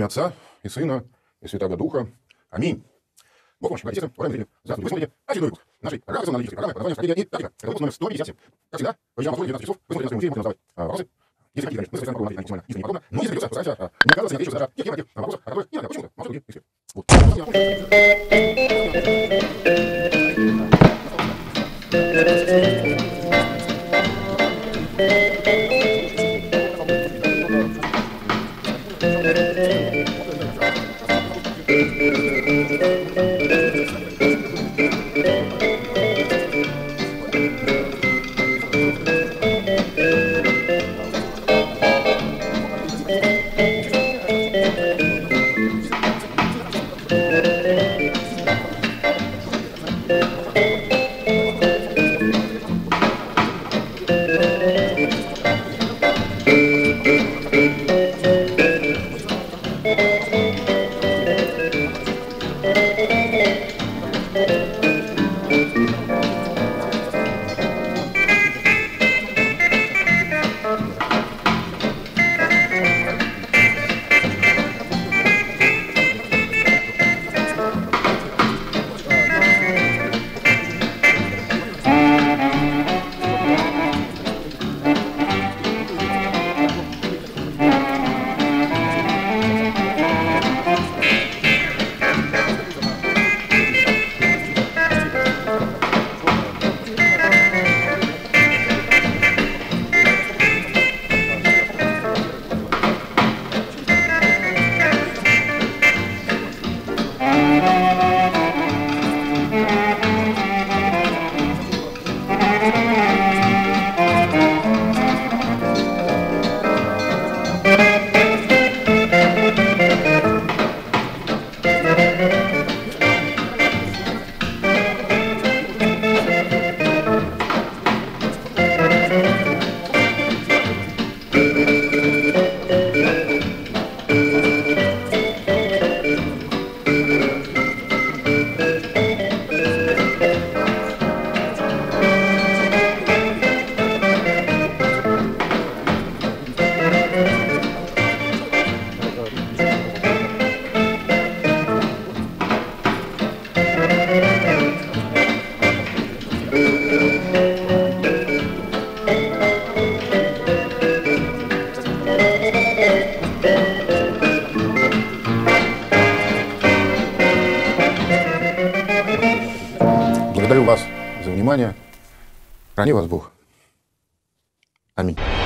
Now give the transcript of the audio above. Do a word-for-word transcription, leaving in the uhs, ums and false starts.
Отца и Сына и Святого Духа. Аминь. Бог помощь, братья и сестры, уважаемые зрители. Здравствуйте, вы смотрите очередной выпуск нашей организационно-аналитической программы «Продавание стратегия и тактика». Это выпуск номер сто пятьдесят семь. Как всегда, по вечерам после девятнадцати часов вы смотрите на своем эфире, можете задавать а, вопросы. Если хотите, конечно, мы совершенно попробуем ответить на максимально искренне и подробно, но если придется, постараемся а, не оказываться, не отвечу даже тех тематик, а, вопросов, о которых не знаю, почему-то, может, другие эксперты. Вот. Благодарю вас за внимание. Храни вас Бог. Аминь.